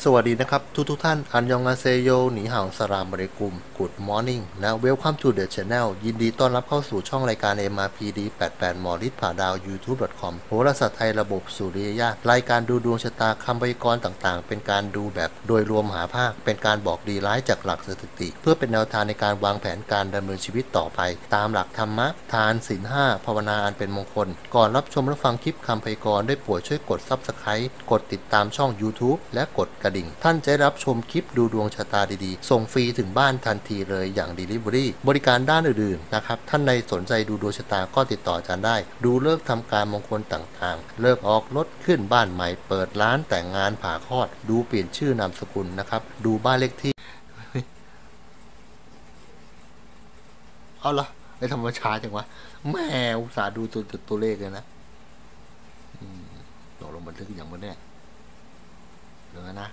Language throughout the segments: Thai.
สวัสดีนะครับทุกท่านอันยองอาเซโยหนีห่าวสลามอะลัยกุม Good Morning นะ Welcome to the Channel ยินดีต้อนรับเข้าสู่ช่องรายการ MRPD 88หมอฤทธิ์ผ่าดาว YouTube.com โหราศาสตร์ไทยระบบสุริยะรายการดูดวงชะตาคำพยากรณ์ต่างๆเป็นการดูแบบโดยรวมหาภาคเป็นการบอกดีร้ายจากหลักสถิติเพื่อเป็นแนวทางในการวางแผนการดำเนินชีวิตต่อไปตามหลักธรรมะทานศีล5ภาวนาอันเป็นมงคลก่อนรับชมและฟังคลิปคำพยากรณ์ได้โปรดช่วยกด Subscribe กดติดตามช่อง YouTube และกดกระดิ่งท่านจะรับชมคลิปดูดวงชะตาดีๆส่งฟรีถึงบ้านทันทีเลยอย่าง Delivery บริการด้านอื่นๆนะครับท่านใดสนใจดูดวงชะตาก็ติดต่ออาจารย์ได้ดูเลิกทำการมงคลต่างๆเลิกออกรถขึ้นบ้านใหม่เปิดร้านแต่งงานผ่าคลอดดูเปลี่ยนชื่อนามสกุลนะครับดูบ้านเลขที่เอาละไอ้ธรรมชาติจังวะแม่อุตส่าห์ดูตัวเลขเลยนะลงบันทึกอย่างมันเนี่ยเดี๋ยวนะ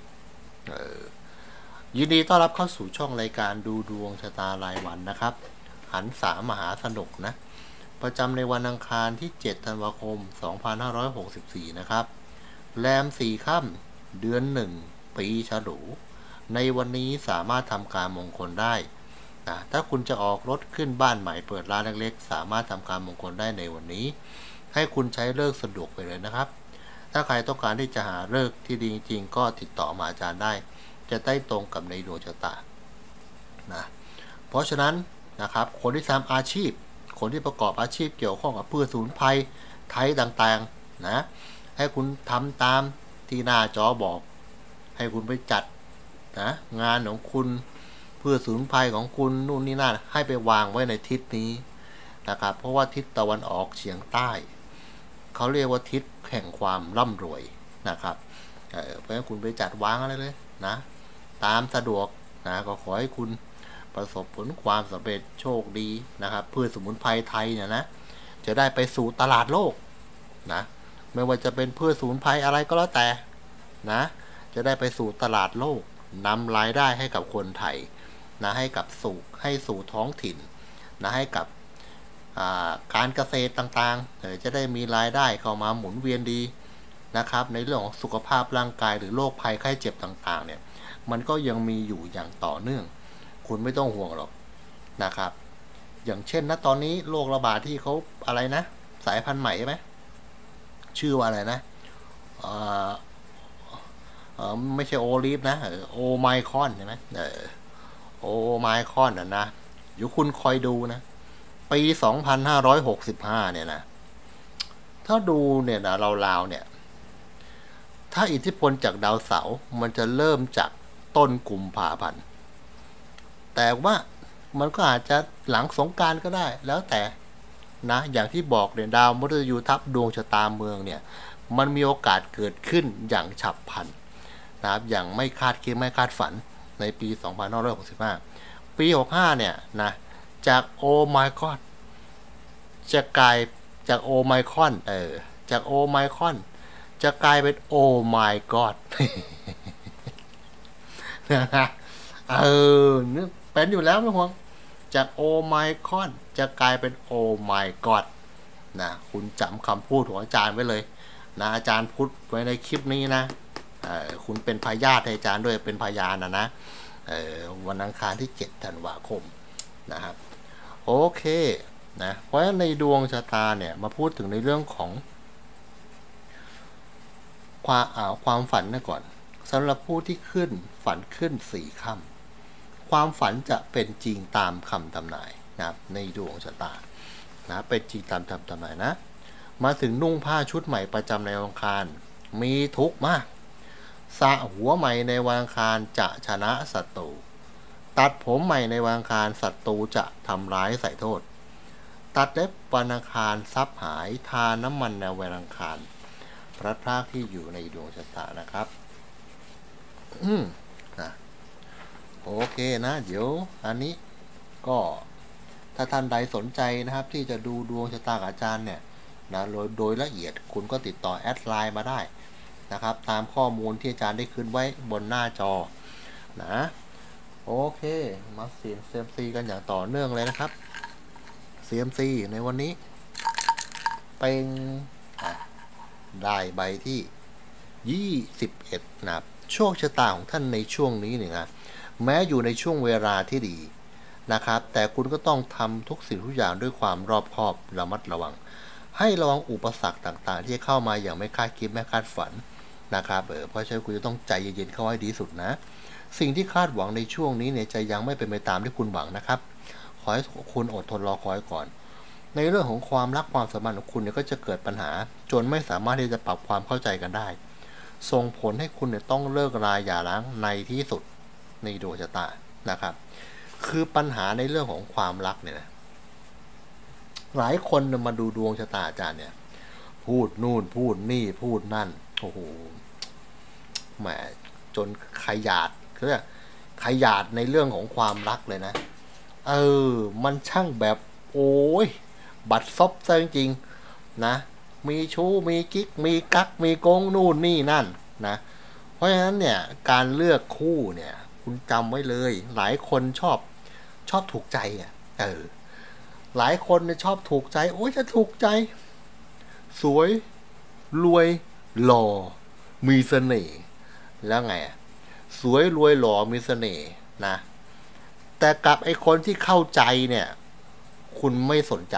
ยินดีต้อนรับเข้าสู่ช่องรายการดูดวงชะตารายวันนะครับหันษามหาสนุกนะประจำในวันอังคารที่7ธันวาคม2564นะครับแรม4ค่ำเดือน1ปีฉลูในวันนี้สามารถทำการมงคลได้นะถ้าคุณจะออกรถขึ้นบ้านใหม่เปิดร้านเล็กๆสามารถทำการมงคลได้ในวันนี้ให้คุณใช้ฤกษ์สะดวกไปเลยนะครับถ้าใครต้องการที่จะหาฤกษ์ที่ดีจริงๆก็ติดต่อมาอาจารย์ได้จะได้ตรงกับในดวงชะตานะเพราะฉะนั้นนะครับคนที่ทำอาชีพคนที่ประกอบอาชีพเกี่ยวข้องกับพืชสมุนไพรไทยต่างๆนะให้คุณทำตามที่หน้าจอบอกให้คุณไปจัดนะงานของคุณพืชสมุนไพรของคุณนู่นนี่นั่นให้ไปวางไว้ในทิศนี้นะครับเพราะว่าทิศตะวันออกเฉียงใต้เขาเรียกว่าทิศแห่งความร่ำรวยนะครับเพราะฉะนั้นคุณไปจัดวางอะไรเลยนะตามสะดวกนะก็ขอให้คุณประสบผลความสำเร็จโชคดีนะครับพืชสมุนไพรไทยเนี่ยนะจะได้ไปสู่ตลาดโลกนะไม่ว่าจะเป็นพืชสมุนไพรอะไรก็แล้วแต่นะจะได้ไปสู่ตลาดโลกนำรายได้ให้กับคนไทยนะให้สู่ท้องถิ่นนะให้กับการเกษตรต่างๆจะได้มีรายได้เข้ามาหมุนเวียนดีนะครับในเรื่องของสุขภาพร่างกายหรือโรคภัยไข้เจ็บต่างๆเนี่ยมันก็ยังมีอยู่อย่างต่อเนื่องคุณไม่ต้องห่วงหรอกนะครับอย่างเช่นนะตอนนี้โรคระบาดที่เขาอะไรนะสายพันธุ์ใหม่ใช่ไหมชื่อว่าอะไรนะไม่ใช่โอลิฟนะโอไมครอนใช่ไหมโอไมครอนนะอยู่คุณคอยดูนะปี2565เนี่ยนะถ้าดูเนี่ยนะราวๆเนี่ยถ้าอิทธิพลจากดาวเสาร์มันจะเริ่มจากต้นกุมภาพันธ์แต่ว่ามันก็อาจจะหลังสงกรานต์ก็ได้แล้วแต่นะอย่างที่บอกเนี่ยดาวมฤตยูทับดวงชะตาเมืองเนี่ยมันมีโอกาสเกิดขึ้นอย่างฉับพลันนะครับอย่างไม่คาดคิดไม่คาดฝันในปี2565ปี65เนี่ยนะจากโอไมครอนจะกลายจากโอไมครอนจากโอไมครอนจะกลายเป็นโอไมกอดนะนี่เป็นอยู่แล้วไม่ห่วงจากโอไมครอนจะกลายเป็นโอไมกอดนะคุณจำคำพูดของอาจารย์ไว้เลยนะอาจารย์พูดไว้ในคลิปนี้นะคุณเป็นพยาธิให้อาจารย์ด้วยเป็นพยานนะวันอังคารที่7ธันวาคมนะครับโอเคนะเพราะฉะนั้นในดวงชะตาเนี่ยมาพูดถึงในเรื่องของความฝันนะก่อนสำหรับผู้ที่ฝันขึ้น4ค่ำความฝันจะเป็นจริงตามคำทำนายนะครับในดวงชะตานะเป็นจริงตามคำทำนายนะมาถึงนุ่งผ้าชุดใหม่ประจำในวันอังคารมีทุกข์มากสระหัวใหม่ในวันอังคารจะชนะศัตรูตัดผมใหม่ในวันอังคารศัตรูจะทำร้ายใส่โทษตัดเล็บวันอังคารทรัพย์หายทาน้ำมันในวันอังคารพระพรากที่อยู่ในดวงชะตานะครับนะโอเคนะเดี๋ยวอันนี้ก็ถ้าท่านใดสนใจนะครับที่จะดูดวงชะตาอาจารย์เนี่ยนะโดยละเอียดคุณก็ติดต่อแอดไลน์มาได้นะครับตามข้อมูลที่อาจารย์ได้ขึ้นไว้บนหน้าจอนะโอเคมาเสี่ยง CMC กันอย่างต่อเนื่องเลยนะครับ CMC ในวันนี้เป็นได้ใบที่21นะครับโชคชะตาของท่านในช่วงนี้เนี่ยนะแม้อยู่ในช่วงเวลาที่ดีนะครับแต่คุณก็ต้องทำทุกสิ่งทุกอย่างด้วยความรอบคอบระมัดระวังให้ระวังอุปสรรคต่างๆที่จะเข้ามาอย่างไม่คาดคิดไม่คาดฝันนะครับเพราะฉะนั้นคุณจะต้องใจเย็นๆเข้าให้ดีสุดนะสิ่งที่คาดหวังในช่วงนี้เนี่ยจะยังไม่เป็นไปตามที่คุณหวังนะครับขอให้คุณอดทนรอคอยก่อนในเรื่องของความรักความสัมพันธ์ของคุณเนี่ยก็จะเกิดปัญหาจนไม่สามารถที่จะปรับความเข้าใจกันได้ส่งผลให้คุณเนี่ยต้องเลิกราหย่าร้างในที่สุดในดวงชะตานะครับคือปัญหาในเรื่องของความรักเนี่ยนะหลายคนมาดูดวงชะตาอาจารย์เนี่ยพูดนู่นพูดนี่พูดนั่นโอ้โหแหมจนขยาดคือขยาดในเรื่องของความรักเลยนะมันช่างแบบโอ้ยบัดซบซะจริงๆนะมีชู้มีกิ๊กมีกักมีโกงนู่นนี่นั่นนะเพราะฉะนั้นเนี่ยการเลือกคู่เนี่ยคุณจำไว้เลยหลายคนชอบถูกใจอ่ะหลายคนเนี่ยชอบถูกใจโอ้ยจะถูกใจสวยรวยหล่อมีเสน่ห์แล้วไงสวยรวยหล่อมีเสน่ห์นะแต่กับไอ้คนที่เข้าใจเนี่ยคุณไม่สนใจ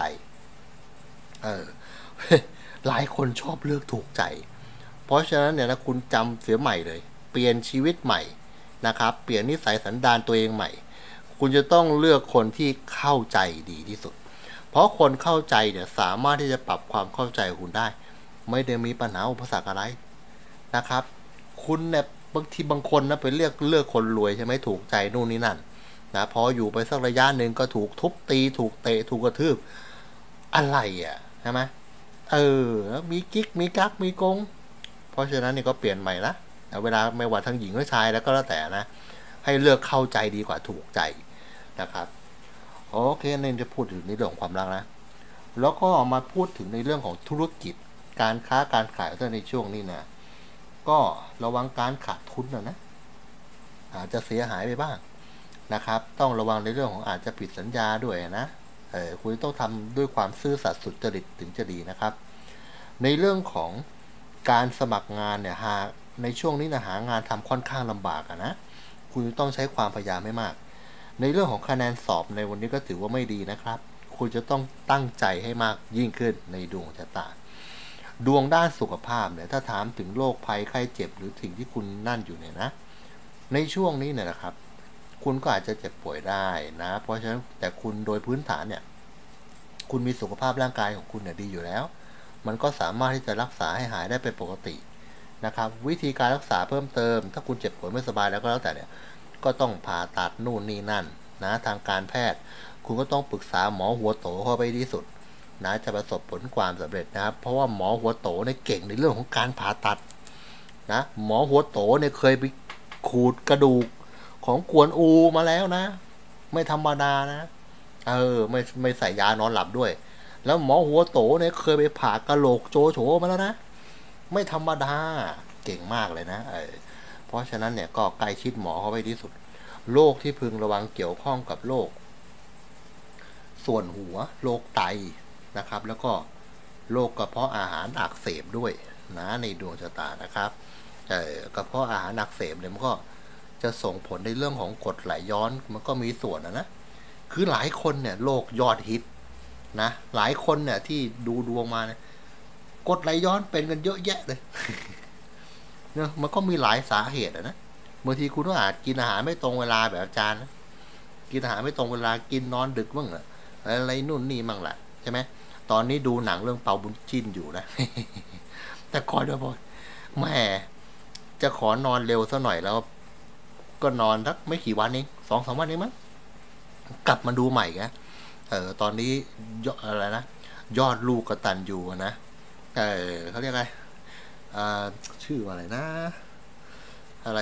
หลายคนชอบเลือกถูกใจเพราะฉะนั้นเนี่ยนะคุณจำเสียใหม่เลยเปลี่ยนชีวิตใหม่นะครับเปลี่ยนนิสัยสันดานตัวเองใหม่คุณจะต้องเลือกคนที่เข้าใจดีที่สุดเพราะคนเข้าใจเนี่ยสามารถที่จะปรับความเข้าใจคุณได้ไม่ได้มีปัญหาอุปสรรคอะไรนะครับคุณเนี่ยบางคนนะไปเลือกคนรวยใช่ไหมถูกใจนู่นนี่นั่นนะพออยู่ไปสักระยะหนึ่งก็ถูกทุบตีถูกเตะถูกกระทืบอะไรใช่ไหมมีกิ๊กมีกักมีกงเพราะฉะนั้นนี่ก็เปลี่ยนใหม่ละเวลาไม่ว่าทั้งหญิงหรือชายแล้วก็แล้วแต่นะให้เลือกเข้าใจดีกว่าถูกใจนะครับโอเคนี่จะพูดถึงในเรื่องของความรักนะแล้วก็มาพูดถึงในเรื่องของธุรกิจการค้าการขายในช่วงนี้นะก็ระวังการขาดทุนนะอาจจะเสียหายไปบ้างนะครับต้องระวังในเรื่องของอาจจะผิดสัญญาด้วยนะคุณต้องทำด้วยความซื่อสัตย์สุจริตถึงจะดีนะครับในเรื่องของการสมัครงานเนี่ยในช่วงนี้นะหางานทำค่อนข้างลำบากนะคุณต้องใช้ความพยายามให้มากในเรื่องของคะแนนสอบในวันนี้ก็ถือว่าไม่ดีนะครับคุณจะต้องตั้งใจให้มากยิ่งขึ้นในดวงชะตาดวงด้านสุขภาพเนี่ยถ้าถามถึงโรคภัยไข้เจ็บหรือสิ่งที่คุณนั่นอยู่เนี่ยนะในช่วงนี้เนี่ยนะครับคุณก็อาจจะเจ็บป่วยได้นะเพราะฉะนั้นแต่คุณโดยพื้นฐานเนี่ยคุณมีสุขภาพร่างกายของคุณเนี่ยดีอยู่แล้วมันก็สามารถที่จะรักษาให้หายได้เป็นปกตินะครับวิธีการรักษาเพิ่มเติมถ้าคุณเจ็บป่วยไม่สบายแล้วก็แล้วแต่เนี่ยก็ต้องผ่าตัดนู่นนี่นั่นนะทางการแพทย์คุณก็ต้องปรึกษาหมอหัวโตเข้าไปที่สุดนะจะประสบผลความสำเร็จนะครับเพราะว่าหมอหัวโตเนี่ยเก่งในเรื่องของการผ่าตัดนะหมอหัวโตเนี่ยเคยไปขูดกระดูกของกวนอูมาแล้วนะไม่ธรรมดานะไม่ใส่ยานอนหลับด้วยแล้วหมอหัวโตเนี่ยเคยไปผ่ากระโหลกโจโฉมาแล้วนะไม่ธรรมดาเก่งมากเลยนะเพราะฉะนั้นเนี่ยก็ใกล้ชิดหมอเข้าไปที่สุดโรคที่พึงระวังเกี่ยวข้องกับโรคส่วนหัวโรคไตนะครับแล้วก็โรคกระเพาะอาหารอักเสบด้วยนะในดวงชะตานะครับกระเพาะอาหารอักเสบเนี่ยมันก็จะส่งผลในเรื่องของกรดไหลย้อนมันก็มีส่วนนะคือหลายคนเนี่ยโรคยอดฮิตนะหลายคนเนี่ยที่ดูดวงมาเนี่ยกรดไหลย้อนเป็นกันเยอะแยะเลยเนี่ยมันก็มีหลายสาเหตุนะบางทีคุณก็อาจกินอาหารไม่ตรงเวลาแบบอาจารย์นะกินอาหารไม่ตรงเวลากินนอนดึกบ้างอะไรนู่นนี่มั่งแหละใช่ไหมตอนนี้ดูหนังเรื่องเปาบุญจิ้นอยู่นะ แต่ก่อนเดี๋ยวบอกแม่จะขอนอนเร็วซะหน่อยแล้วก็นอนสักไม่กี่วันเอง2-3 วันเองมั้งกลับมาดูใหม่แกตอนนี้อะไรนะยอดลูกกตัญญูนะเขาเรียกอะไรชื่ออะไรนะอะไร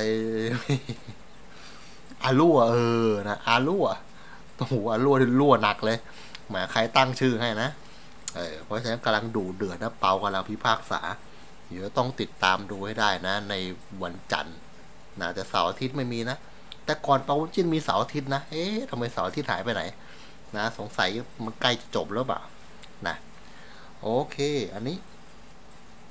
อารั่วนะอารั่วโอ้โหอารั่วหนักเลยแหมใครตั้งชื่อให้นะเพราะฉะนั้นกำลังดูเดือดนะเปากำลังพิพากษาเดี๋ยวต้องติดตามดูให้ได้นะในวันจันทร์นะแต่เสาร์อาทิตย์ไม่มีนะแต่ก่อนเปาบุญจิ้นมีเสาร์อาทิตย์นะทำไมเสาร์อาทิตย์หายไปไหนนะสงสัยมันใกล้จะจบแล้วเปล่านะโอเคอันนี้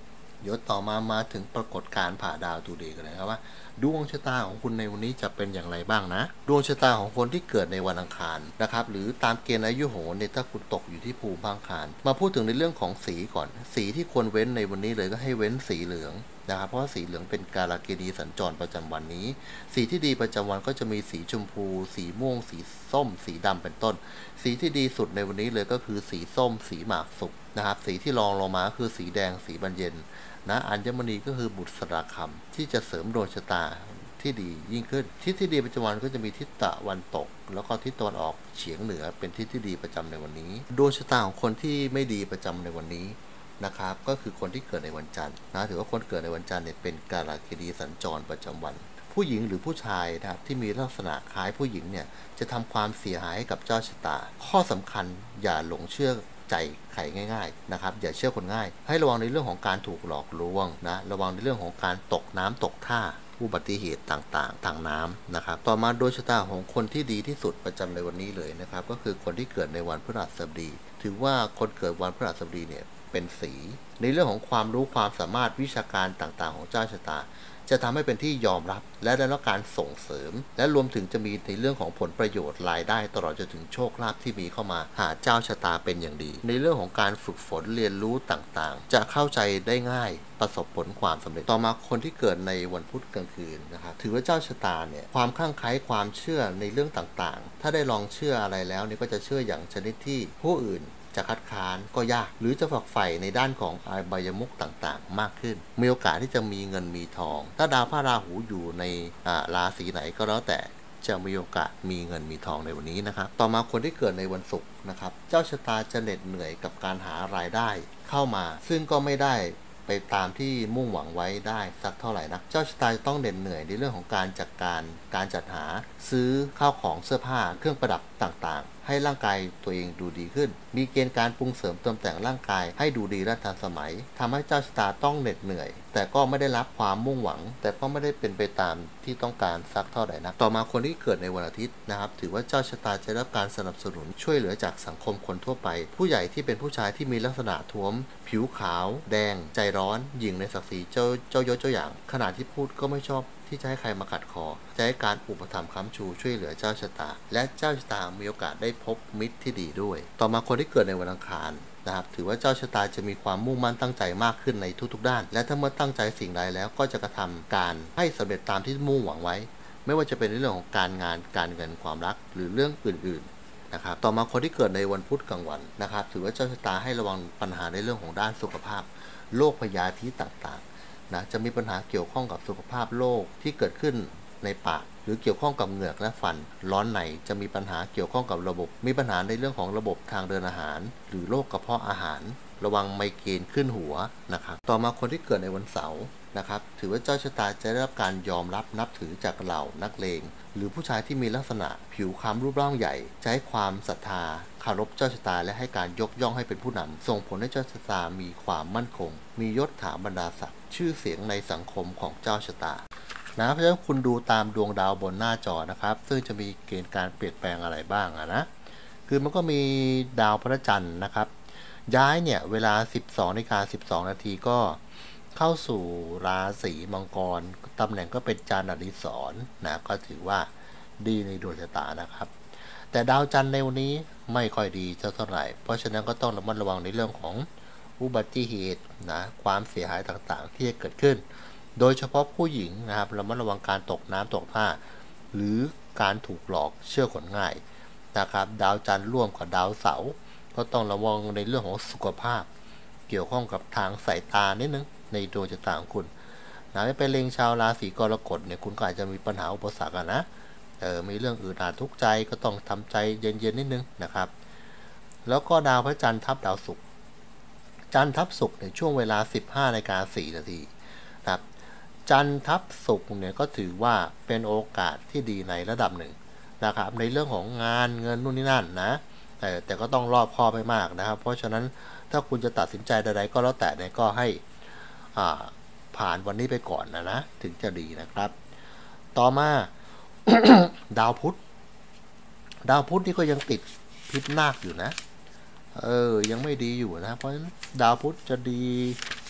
เดี๋ยวต่อมาถึงปรากฏการณ์ผ่าดาวตูเดย์กันเลยครับว่าดวงชะตาของคุณในวันนี้จะเป็นอย่างไรบ้างนะดวงชะตาของคนที่เกิดในวันอังคารนะครับหรือตามเกณฑ์อายุโหรเนี่ยถ้าคุณตกอยู่ที่ภูมิอังคารมาพูดถึงในเรื่องของสีก่อนสีที่ควรเว้นในวันนี้เลยก็ให้เว้นสีเหลืองนะครับเพราะสีเหลืองเป็นกาลเกณีสัญจรประจำวันนี้สีที่ดีประจำวันก็จะมีสีชมพูสีม่วงสีส้มสีดำเป็นต้นสีที่ดีสุดในวันนี้เลยก็คือสีส้มสีหมากสุกนะครับสีที่รองลงมาคือสีแดงสีบานเย็นนะอัญมณีก็คือบุตรสราคำที่จะเสริมดวงชะตาที่ดียิ่งขึ้นทิศที่ดีประจำวันก็จะมีทิศตะวันตกแล้วก็ทิศตะวันออกเฉียงเหนือเป็นทิศที่ดีประจำในวันนี้ดวงชะตาของคนที่ไม่ดีประจำในวันนี้นะครับก็คือคนที่เกิดในวันจันทร์นะถือว่าคนเกิดในวันจันทร์เนี่ยเป็นกาลเกณีสัญจรประจำวันผู้หญิงหรือผู้ชายนะครับที่มีลักษณะคล้ายผู้หญิงเนี่ยจะทำความเสียหายให้กับเจ้าชะตาข้อสำคัญอย่าหลงเชื่อใจใครง่ายๆนะครับอย่าเชื่อคนง่ายให้ระวังในเรื่องของการถูกหลอกลวงนะระวังในเรื่องของการตกน้ำตกท่าอุบัติเหตุต่างๆทางน้ำนะครับต่อมาโดยชะตาของคนที่ดีที่สุดประจำในวันนี้เลยนะครับก็คือคนที่เกิดในวันพฤหัสบดีถือว่าคนเกิดวันพฤหัสบดีเนี่ยเป็นสีในเรื่องของความรู้ความสามารถวิชาการต่างๆของเจ้าชะตาจะทำให้เป็นที่ยอมรับและได้รับการส่งเสริมและรวมถึงจะมีในเรื่องของผลประโยชน์รายได้ตลอดจนถึงโชคลาภที่มีเข้ามาหาเจ้าชะตาเป็นอย่างดีในเรื่องของการฝึกฝนเรียนรู้ต่างๆจะเข้าใจได้ง่ายประสบผลความสำเร็จต่อมาคนที่เกิดในวันพุธกลางคืนนะครับถือว่าเจ้าชะตาเนี่ยความคลั่งไคล้ความเชื่อในเรื่องต่างๆถ้าได้ลองเชื่ออะไรแล้วนี่ก็จะเชื่ออย่างชนิดที่ผู้อื่นจะคัดค้านก็ยากหรือจะฝักใฝ่ในด้านของอบายมุขต่างๆมากขึ้นมีโอกาสที่จะมีเงินมีทองถ้าดาวพระราหูอยู่ในราศีไหนก็แล้วแต่จะมีโอกาสมีเงินมีทองในวันนี้นะครับต่อมาคนที่เกิดในวันศุกร์นะครับเจ้าชะตาจะเหน็ดเหนื่อยกับการหารายได้เข้ามาซึ่งก็ไม่ได้ไปตามที่มุ่งหวังไว้ได้สักเท่าไหร่นักเจ้าชะตาจะต้องเหน็ดเหนื่อยในเรื่องของการจัดการจัดหาซื้อข้าวของเสื้อผ้าเครื่องประดับต่างๆให้ร่างกายตัวเองดูดีขึ้นมีเกณฑ์การปรุงเสริมเติมแต่งร่างกายให้ดูดีและทันสมัยทำให้เจ้าชะตาต้องเหน็ดเหนื่อยแต่ก็ไม่ได้รับความมุ่งหวังแต่ก็ไม่ได้เป็นไปตามที่ต้องการสักเท่าไหร่นักต่อมาคนที่เกิดในวันอาทิตย์นะครับถือว่าเจ้าชะตาจะได้รับการสนับสนุนช่วยเหลือจากสังคมคนทั่วไปผู้ใหญ่ที่เป็นผู้ชายที่มีลักษณะท้วมผิวขาวแดงใจร้อนหยิ่งในศักดิ์ศรีเจ้ายศเจ้าอย่างขณะที่พูดก็ไม่ชอบที่จะให้ใครมาขัดคอจะให้การอุปถัมภ์ค้ำชูช่วยเหลือเจ้าชะตาและเจ้าชะตามีโอกาสได้พบมิตรที่ดีด้วยต่อมาคนที่เกิดในวันอังคารนะครับถือว่าเจ้าชะตาจะมีความมุ่งมั่นตั้งใจมากขึ้นในทุกๆด้านและถ้าเมื่อตั้งใจสิ่งใดแล้วก็จะกระทำการให้สำเร็จตามที่มุ่งหวังไว้ไม่ว่าจะเป็นในเรื่องของการงานการเงินความรักหรือเรื่องอื่นๆนะครับต่อมาคนที่เกิดในวันพุธกลางวันนะครับถือว่าเจ้าชะตาให้ระวังปัญหาในเรื่องของด้านสุขภาพโรคพยาธิต่างๆนะจะมีปัญหาเกี่ยวข้องกับสุขภาพโรคที่เกิดขึ้นในปากหรือเกี่ยวข้องกับเหงือกและฟันร้อนในจะมีปัญหาเกี่ยวข้องกับระบบมีปัญหาในเรื่องของระบบทางเดินอาหารหรือโรคกระเพาะอาหารระวังไมเกรนขึ้นหัวนะครับต่อมาคนที่เกิดในวันเสาร์นะครับถือว่าเจ้าชะตาจะได้รับการยอมรับนับถือจากเหล่านักเลงหรือผู้ชายที่มีลักษณะผิวคล้ำรูปร่างใหญ่จะให้ความศรัทธาเคารพเจ้าชะตาและให้การยกย่องให้เป็นผู้นำส่งผลให้เจ้าชะตามีความมั่นคงมียศถาบรรดาศักดิ์ชื่อเสียงในสังคมของเจ้าชะตานะเพราะฉะนั้นคุณดูตามดวงดาวบนหน้าจอนะครับซึ่งจะมีเกณฑ์การเปลี่ยนแปลงอะไรบ้างนะคือมันก็มีดาวพระจันทร์นะครับย้ายเนี่ยเวลา 12:12 นาทีก็เข้าสู่ราศีมังกรตำแหน่งก็เป็นจันทร์อดิศรนะก็ถือว่าดีในดวงชะตานะครับแต่ดาวจันทร์ในวันนี้ไม่ค่อยดีเท่าไหร่เพราะฉะนั้นก็ต้องระมัดระวังในเรื่องของอุบัติเหตุนะความเสียหายต่างๆที่จะเกิดขึ้นโดยเฉพาะผู้หญิงนะครับระมัดระวังการตกน้ำตกท่าหรือการถูกหลอกเชื่อคนง่ายนะครับดาวจันทร์ร่วมกับดาวเสาร์ก็ต้องระวังในเรื่องของสุขภาพเกี่ยวข้องกับทางสายตานิดนึงในดวงชะตาของคุณนะไม่ไปเล็งชาวราศีกรกฎเนี่ยคุณก็อาจจะมีปัญหาอุปสรรคนะมีเรื่องอื่นอาจทุกข์ใจก็ต้องทำใจเย็นๆนิดนึงนะครับแล้วก็ดาวพระจันทร์ทับดาวศุกร์จันทร์ทับศุกร์ในช่วงเวลา 15:04 นาทีครับจันทร์ทับศุกร์เนี่ยก็ถือว่าเป็นโอกาสที่ดีในระดับหนึ่งนะครับในเรื่องของงานเงินนู่นนี่นั่นนะแต่ก็ต้องรอบคอบให้มากนะครับเพราะฉะนั้นถ้าคุณจะตัดสินใจใดๆก็แล้วแต่เนี่ยก็ให้ผ่านวันนี้ไปก่อนนะถึงจะดีนะครับต่อมา ดาวพุธนี่ก็ยังติดพิษนาคอยู่นะยังไม่ดีอยู่นะเพราะฉะนั้นดาวพุธจะดี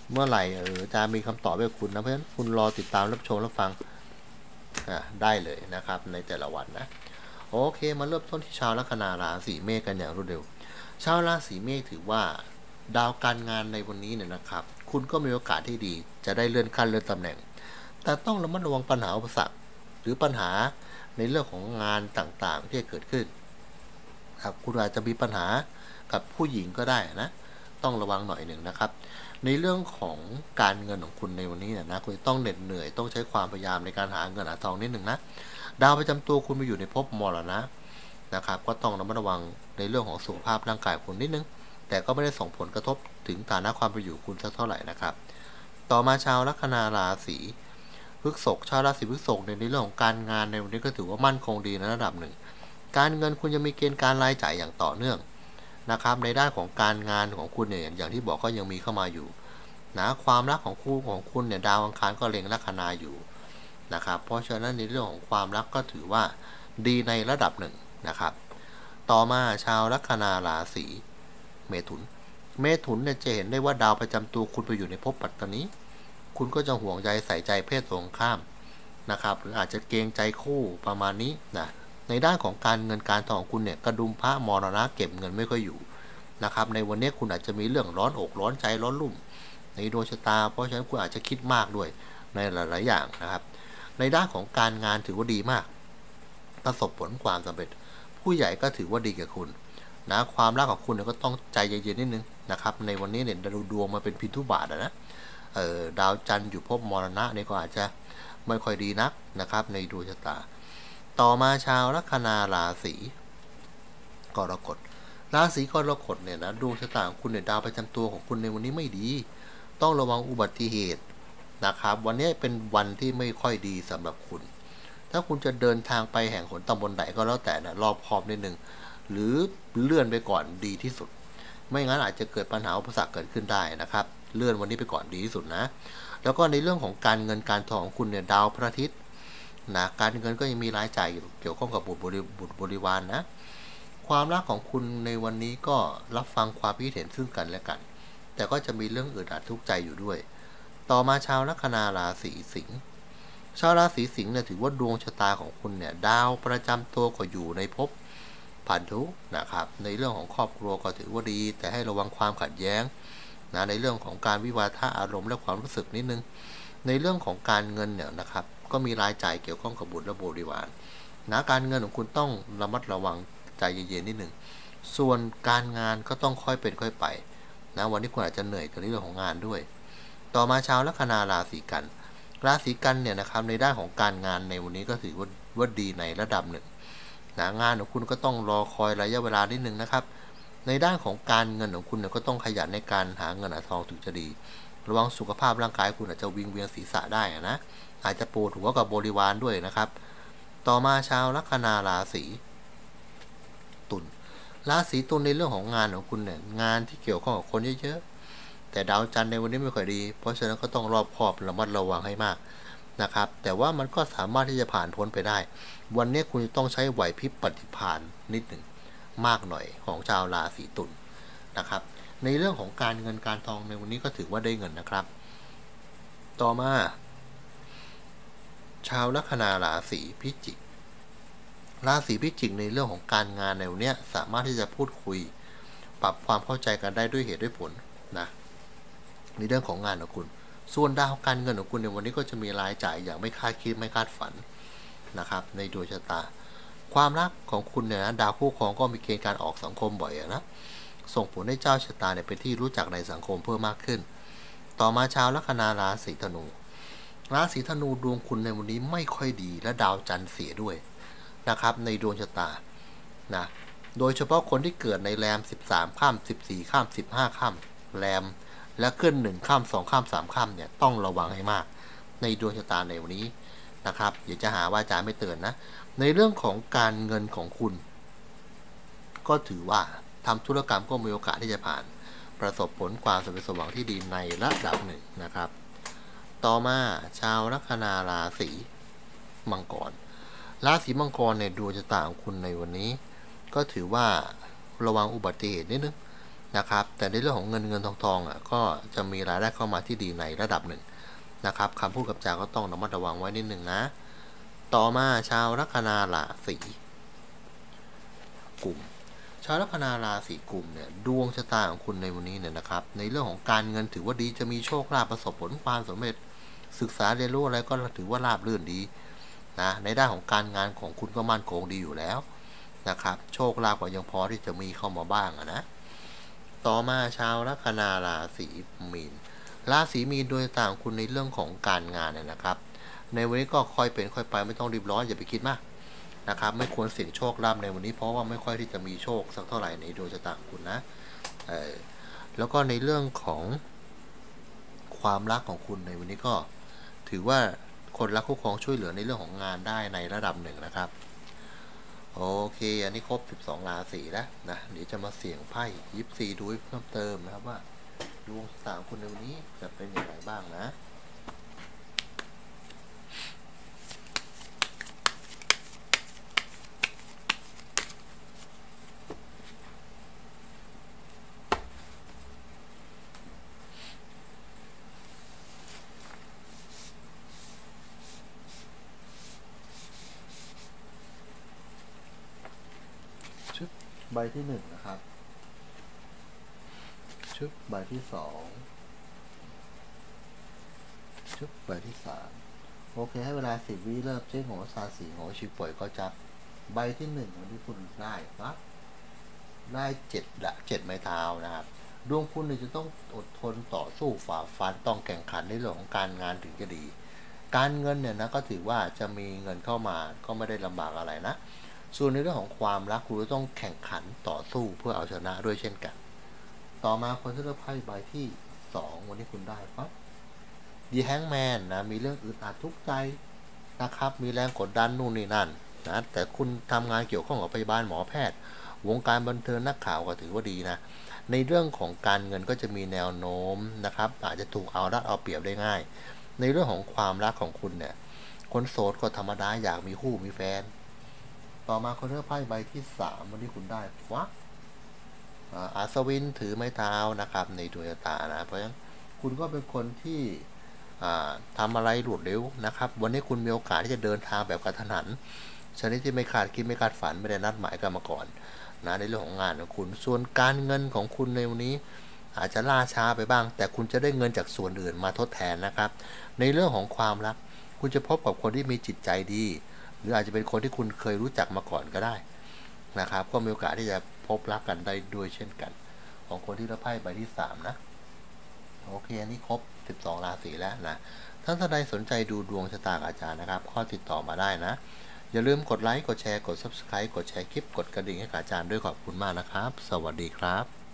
เมื่อไหร่อาจารย์มีคำตอบให้คุณนะเพราะฉะนั้นคุณรอติดตามรับชมรับฟังได้เลยนะครับในแต่ละวันนะโอเคมาเริ่มต้นที่ชาวลัคนาราศีเมษกันอย่างรวดเร็วชาวราศีเมษถือว่าดาวการงานในวันนี้เนี่ยนะครับคุณก็มีโอกาสที่ดีจะได้เลื่อนขั้นเลื่อนตำแหน่งแต่ต้องระมัดระวังปัญหาอุปสรรคหรือปัญหาในเรื่องของงานต่างๆที่เกิดขึ้นครับคุณอาจจะมีปัญหากับผู้หญิงก็ได้นะต้องระวังหน่อยหนึ่งนะครับในเรื่องของการเงินของคุณในวันนี้นะคุณต้องเหน็ดเหนื่อยต้องใช้ความพยายามในการหาเงินหาทองนิดหนึ่งนะดาวประจำตัวคุณไปอยู่ในภพมรณะนะครับก็ต้องระมัดระวังในเรื่องของสุขภาพร่างกายคุณนิดนึงแต่ก็ไม่ได้ส่งผลกระทบถึงฐานะความเป็นอยู่คุณสักเท่าไหร่นะครับต่อมาชาวลัคนาราศีพฤษภชาวราศีพฤษภในเรื่องของการงานในวันนี้ก็ถือว่ามั่นคงดีในระดับหนึ่งการเงินคุณจะมีเกณฑ์การรายจ่ายอย่างต่อเนื่องนะครับในด้านของการงานของคุณเนี่ยอย่างที่บอกก็ยังมีเข้ามาอยู่นะความรักของคู่ของคุณเนี่ยดาวอังคารก็เล็งลัคนาอยู่นะครับเพราะฉะนั้นในเรื่องของความรักก็ถือว่าดีในระดับหนึ่งนะครับต่อมาชาวลัคนาราศีเมถุนเนี่ยจะเห็นได้ว่าดาวประจำตัวคุณไปอยู่ในภพปัตตานีคุณก็จะห่วงใยใส่ใจเพศตรงข้ามนะครับหรืออาจจะเกรงใจคู่ประมาณนี้นะในด้านของการเงินการทองของคุณเนี่ยกระดุมพระมรณะเก็บเงินไม่ค่อยอยู่นะครับในวันนี้คุณอาจจะมีเรื่องร้อนอกร้อนใจร้อนรุ่มในดวงชะตาเพราะฉะนั้นคุณอาจจะคิดมากด้วยในหลายๆอย่างนะครับในด้านของการงานถือว่าดีมากประสบผลความสำเร็จผู้ใหญ่ก็ถือว่าดีกับคุณนะความรักของคุณก็ต้องใจเย็นๆนิดนึงนะครับในวันนี้เนี่ยดวงมาเป็นพินทุบาทนะดาวจันทร์อยู่ภพมรณะเนี่ยก็อาจจะไม่ค่อยดีนักนะครับในดวงชะตาต่อมาชาวลัคนาราศีกรกฎราศีกรกฎเนี่ยนะดวงชะตาของคุณเนี่ยดาวประจำตัวของคุณในวันนี้ไม่ดีต้องระวังอุบัติเหตุนะครับวันนี้เป็นวันที่ไม่ค่อยดีสำหรับคุณถ้าคุณจะเดินทางไปแห่งหนตำบลไหนก็แล้วแต่นะรอบคอบนิดนึงหรือเลื่อนไปก่อนดีที่สุดไม่งั้นอาจจะเกิดปัญหาอุปสรรคเกิดขึ้นได้นะครับเลื่อนวันนี้ไปก่อนดีที่สุดนะแล้วก็ในเรื่องของการเงินการทองของคุณเนี่ยดาวพระอาทิตย์นะการเงินก็ยังมีรายจ่ายเกี่ยวข้องกับบุตรบริวารนะความรักของคุณในวันนี้ก็รับฟังความคิดเห็นซึ่งกันและกันแต่ก็จะมีเรื่องอึดอัดทุกข์ใจอยู่ด้วยต่อมาชาวลัคนาราศีสิงห์ชาวราศีสิงห์เนี่ยถือว่าดวงชะตาของคุณเนี่ยดาวประจำตัวก็อยู่ในภพพันธุนะครับในเรื่องของครอบครัวก็ถือว่าดีแต่ให้ระวังความขัดแย้งนะในเรื่องของการวิวาทะอารมณ์และความรู้สึกนิดนึงในเรื่องของการเงินเนี่ยนะครับก็มีรายจ่ายเกี่ยวข้องกับบุตรและบริวารนะการเงินของคุณต้องระมัดระวังใจเย็นๆนิดนึงส่วนการงานก็ต้องค่อยเป็นค่อยไปนะวันนี้คุณอาจจะเหนื่อยกับเรื่องของงานด้วยต่อมาชาวลัคนาราศีกันเนี่ยนะครับในด้านของการงานในวันนี้ก็ถือว่าดีในระดับหนึ่งนะงานของคุณก็ต้องรอคอยระยะเวลานิดนึงนะครับในด้านของการเงินของคุณเนี่ยก็ต้องขยันในการหาเงินหาทองถึงจะดีระวังสุขภาพร่างกายคุณอาจจะวิงเวียนศีรษะได้นะอาจจะปวดหัวกับบริวารด้วยนะครับต่อมาชาวลัคนาราศีตุลราศีตุลในเรื่องของงานของคุณเนี่ยงานที่เกี่ยวข้องกับคนเยอะๆแต่ดาวจันทร์ในวันนี้ไม่ค่อยดีเพราะฉะนั้นก็ต้องรอบคอบระมัดระวังให้มากนะครับแต่ว่ามันก็สามารถที่จะผ่านพ้นไปได้วันนี้คุณจะต้องใช้ไหวพริบปฏิภาณนิดหนึ่งมากหน่อยของชาวราศีตุลนะครับในเรื่องของการเงินการทองในวันนี้ก็ถือว่าได้เงินนะครับต่อมาชาวลัคนาราศีพิจิกในเรื่องของการงานในวันนี้สามารถที่จะพูดคุยปรับความเข้าใจกันได้ด้วยเหตุด้วยผลนะในเรื่องของงานของคุณส่วนดาวการเงินของคุณในวันนี้ก็จะมีรายจ่ายอย่างไม่คาดคิดไม่คาดฝันนะครับในดวงชะตาความรักของคุณเนี่ยนะดาวคู่ครองก็มีเกณฑ์การออกสังคมบ่อยนะส่งผลให้เจ้าชะตาเนี่ยเป็นที่รู้จักในสังคมเพิ่มมากขึ้นต่อมาชาวลัคนาราศีธนูดวงคุณในวันนี้ไม่ค่อยดีและดาวจันทร์เสียด้วยนะครับในดวงชะตานะโดยเฉพาะคนที่เกิดในแรม13ค่ำ14ค่ำ15ค่ำแรมและขึ้น1ค่ำ2ค่ำ3ค่ำเนี่ยต้องระวังให้มากในดวงชะตาในวันนี้นะครับอย่าจะหาว่าอาจารย์ไม่เตือนนะในเรื่องของการเงินของคุณก็ถือว่าทำธุรกรรมก็มีโอกาสที่จะผ่านประสบผลความสำเร็จสมหวังที่ดีในระดับหนึ่งนะครับต่อมาชาวลัคนาราศีมังกรในดวงชะตาของคุณในวันนี้ก็ถือว่าระวังอุบัติเหตุนิดนึงนะครับแต่ในเรื่องของเงินทองก็จะมีรายได้เข้ามาที่ดีในระดับหนึ่งนะครับคำพูดกับจาก็ต้องระมัดระวังไว้นิดหนึ่งนะต่อมาชาวลัคนาราศีกุมชาวลัคนาราศีกุมเนี่ยดวงชะตาของคุณในวันนี้เนี่ยนะครับในเรื่องของการเงินถือว่าดีจะมีโชคลาภประสบผลความสำเร็จศึกษาเรียนรู้อะไรก็ถือว่าราบรื่นดีนะในด้านของการงานของคุณก็มั่นคงดีอยู่แล้วนะครับโชคลาภก็ยังพอที่จะมีเข้ามาบ้างนะต่อมาชาวลัคนาราศีมีนราศีมีนโดยต่างคุณในเรื่องของการงานเนี่ยนะครับในวันนี้ก็ค่อยเป็นค่อยไปไม่ต้องรีบร้อนอย่าไปคิดมากนะครับไม่ควรเสี่ยงโชคลาภในวันนี้เพราะว่าไม่ค่อยที่จะมีโชคสักเท่าไหร่ในดวงชะตาคุณนะแล้วก็ในเรื่องของความรักของคุณในวันนี้ก็ถือว่าคนรักคู่ครองช่วยเหลือในเรื่องของงานได้ในระดับหนึ่งนะครับโอเคอันนี้ครบ12ราศีแล้วนะเดี๋ยวจะมาเสี่ยงไพ่24ดูเพิ่มเติมนะครับว่าดวงชะตาของคุณในวันนี้จะเป็นอย่างไรบ้างนะชุดใบที่1นะครับชุดใบที่2ชุดใบที่3โอเคให้เวลา10 วิเริ่มเช็คหัวซาสีหัวชิป่วยก็จับใบที่1วันที่คุณได้ครับได้7ไม้เท้านะครับดวงคุณจะต้องอดทนต่อสู้ฝ่าฟันต้องแข่งขันในเรื่องของการงานถึงจะดีการเงินเนี่ยนะก็ถือว่าจะมีเงินเข้ามาก็ไม่ได้ลำบากอะไรนะส่วนในเรื่องของความรักคุณต้องแข่งขันต่อสู้เพื่อเอาชนะด้วยเช่นกันต่อมาคนที่เลือกไพ่ใบที่2วันนี้คุณได้ครับดีแฮงแมนนะมีเรื่องอึดอัดทุกข์ใจนะครับมีแรงกดดันนู่นนี่นั่นนะแต่คุณทำงานเกี่ยวข้องกับพยาบาลหมอแพทย์วงการบันเทิงนักข่าวก็ถือว่าดีนะในเรื่องของการเงินก็จะมีแนวโน้มนะครับอาจจะถูกเอารัดเอาเปรียบได้ง่ายในเรื่องของความรักของคุณเนี่ยคนโสดก็ธรรมดาอยากมีคู่มีแฟนต่อมาคนเลือกไพ่ใบที่3วันนี้คุณได้ฟักอัศวินถือไม้เท้านะครับในดวงชะตานะเพราะฉะนั้นคุณก็เป็นคนที่ทำอะไรรวดเร็วนะครับวันนี้คุณมีโอกาสที่จะเดินทางแบบกระทันหันชนิดที่ไม่คาดคิดไม่คาดฝันไม่ได้นัดหมายกันมาก่อนนะในเรื่องของงานของคุณส่วนการเงินของคุณในวันนี้อาจจะล่าช้าไปบ้างแต่คุณจะได้เงินจากส่วนอื่นมาทดแทนนะครับในเรื่องของความรักคุณจะพบกับคนที่มีจิตใจดีหรืออาจจะเป็นคนที่คุณเคยรู้จักมาก่อนก็ได้นะครับก็มีโอกาสที่จะพบรักกันได้ด้วยเช่นกันของคนที่รับไพ่ใบที่3นะโอเคอันนี้ครบ12ราศีแล้วนะท่านใดสนใจดูดวงชะตาอาจารย์นะครับข้อติดต่อมาได้นะอย่าลืมกดไลค์กดแชร์กด Subscribe กดแชร์คลิปกดกระดิ่งให้อาจารย์ด้วยขอบคุณมากนะครับสวัสดีครับ